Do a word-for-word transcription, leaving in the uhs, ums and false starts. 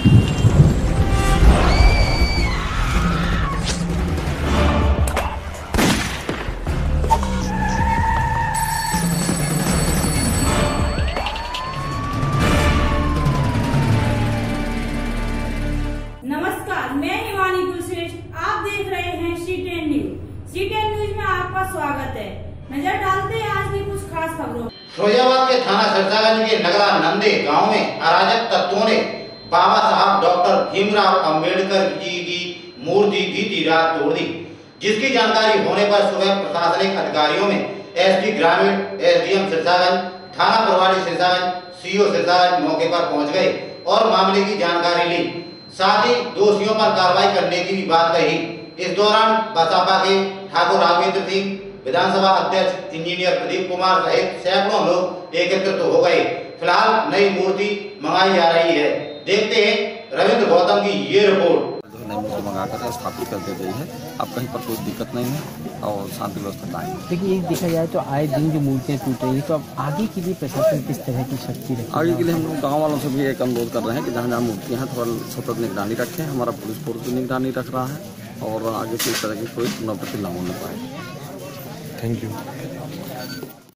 नमस्कार, मैं हिमानी कुलश्रेष्ठ। आप देख रहे हैं C ten news. C ten news में आपका स्वागत है। नजर डालते हैं आज की कुछ खास खबरों। फिरोजाबाद के थाना सिरसागंज के नगरा नंदे गांव में अराजक तत्वों ने बाबा साहब डॉक्टर भीमराव अंबेडकर जी की मूर्ति बीती रात तोड़ दी, जिसकी जानकारी होने पर सुबह प्रशासनिक अधिकारियों में एसपी ग्रामीण, एसडीएम सिरसागंज, थाना प्रभारी सिरसागंज, सीओ सिरसागंज मौके पर पहुंच गए और मामले की जानकारी ली। साथ ही दोषियों पर कार्रवाई करने की भी बात कही। इस दौरान बसपा के ठाकुर राघवेंद्र सिंह, विधानसभा अध्यक्ष इंजीनियर प्रदीप कुमार सहित सैकड़ों लोग एकत्रित हो गए। फिलहाल नई मूर्ति मंगाई जा रही है। देखते हैं रविंद्र गौतम की ये रिपोर्ट। नई मूर्ति मंगाकर स्थापित कर दी गई है। अब कहीं पर कोई दिक्कत नहीं है और शांति व्यवस्था कायम है। देखिए, एक देखा जाए तो आए दिन जो मूर्तियाँ टूट रही है, तो अब आगे के लिए प्रशासन किस तरह की शक्ति रखे? आगे के लिए हम लोग गाँव वालों से भी एक अनुरोध कर रहे हैं कि जहाँ जहाँ मूर्तियाँ हैं थोड़ा सतत निगरानी रखें। हमारा पुलिस फोर्स भी निगरानी रख रहा है और आगे से इस तरह की कोई पुनरावृत्ति न होने पाए। Thank you.